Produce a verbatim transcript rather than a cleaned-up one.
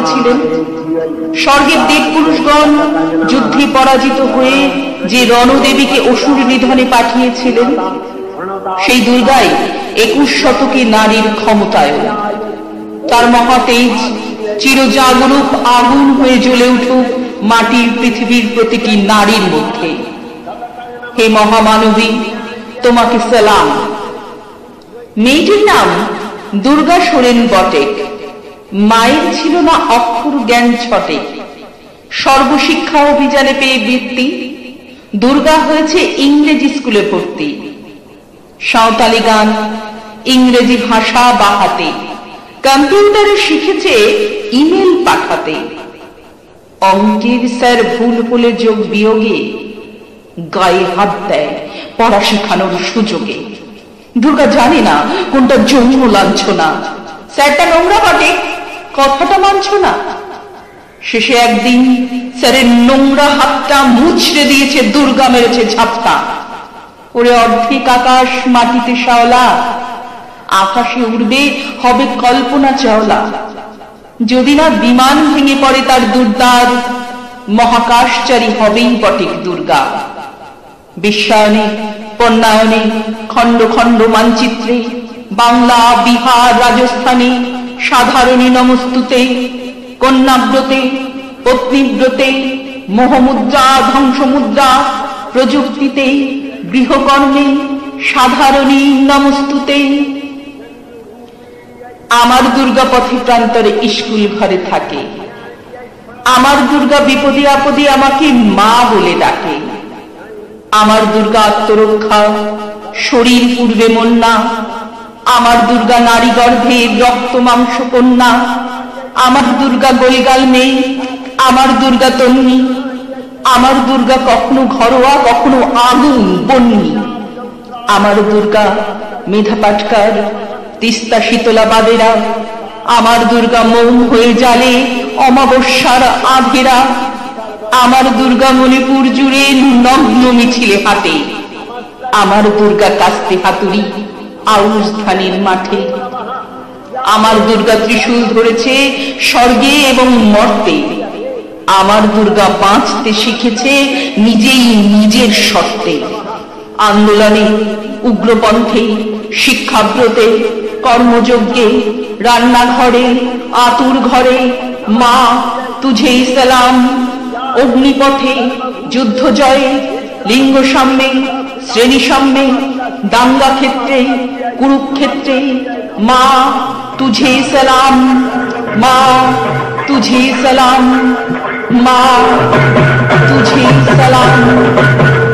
দিয়েছিলেন। স্বর্গের দেবপুরুষগণ যুদ্ধে পরাজিত হয়ে যে রণদেবীকে অসুর নিধনে পাঠিয়েছিলেন, সেই দুর্গাই একুশ শতকে নারীর ক্ষমতায়ন। তার মহাতেজ চিরজাগরূক আগুন হয়ে জ্বলে উঠুক মাটির পৃথিবীর প্রতিটি নারীর মধ্যে। হে মহামানবী, তোমাকে সালাম। মেয়েটির নাম দুর্গা সোরেন বটেক। মায়ের ছিল না অক্ষর জ্ঞান ছটে। সর্বশিক্ষা অভিযানে পেয়ে বৃত্তি, দুর্গা হয়েছে ইংরেজি স্কুলে ভর্তি। সাঁওতালি গান, ইংরেজি ভাষা বাহাতে, কম্পিউটারে শিখেছে ইমেল পাঠাতে। অঙ্কের স্যার ভুল হলে যোগ বিয়োগে গায়ে হাত দেয় পড়া শেখানোর সুযোগে। দুর্গা জানে না কোনটা যৌন লাঞ্ছনা। স্যারটা নোংরা বটে, কথাটা মানছ না। শেষে একদিন স্যারের নোংরা হাতটা মুছড়ে দিয়েছে, দুর্গা মেরেছে ঝাপটা। ওরে অর্ধেক আকাশ মাটিতে শাওলা, আকাশে উড়বে হবে কল্পনা চাওলা। যদি না বিমান ভেঙে পড়ে তার দুর্দার, মহাকাশচারী হবেই বটেক দুর্গা। বিশ্বায়নে, পণ্যায়নে, খণ্ড খণ্ড মানচিত্রে, বাংলা, বিহার, রাজস্থানে সাধারণী নমস্তুতে, কন্যাব্রতে, পত্নীব্রতে, মোহমুদ্রা, ধ্বংসমুদ্রা, প্রযুক্তিতে, গৃহকর্মে সাধারণী নমস্তুতে। আমার দুর্গা পথে প্রান্তরে স্কুল ঘরে থাকে। আমার দুর্গা বিপদে আপদে আমাকে মা বলে ডাকে। আমার দুর্গা আত্মরক্ষা, শরীর পূর্বে মন্না। আমার দুর্গা নারী গর্ভে রক্ত মাংস কন্যা। আমার দুর্গা গোলগাল মেয়ে, আমার দুর্গা তন্নি। আমার দুর্গা কখনো ঘরোয়া, কখনো আগুন বন্যি। আমার দুর্গা মেধা পাটকার, তিস্তা শীতলা বাদেরা। আমার দুর্গা মৌন হয়ে জালে অমাবস্যার আধেরা। আমার দুর্গা মণিপুর জুড়ে নগ্ন মিছিলে হাতে। আমার দুর্গা কাস্তে হাতুড়ি আউশ ধানের মাঠে। আমার দুর্গা ত্রিশূল ধরেছে স্বর্গে এবং মর্তে। আমার দুর্গা বাঁচতে শিখেছে নিজেই নিজের শর্তে। আন্দোলনে, উগ্রপন্থে, শিক্ষাব্রতে, কর্মযজ্ঞে, রান্নাঘরে, আতুর ঘরে, মা তুঝেই সালাম। অগ্নিপথে, যুদ্ধ জয়ে, লিঙ্গ সাম্যে, শ্রেণী সাম্যে, দাঙ্গা ক্ষেত্রে, কুরুক্ষেত্রে, মা তুঝেই সালাম। মা তুঝেই সালাম। মা তুঝেই সালাম।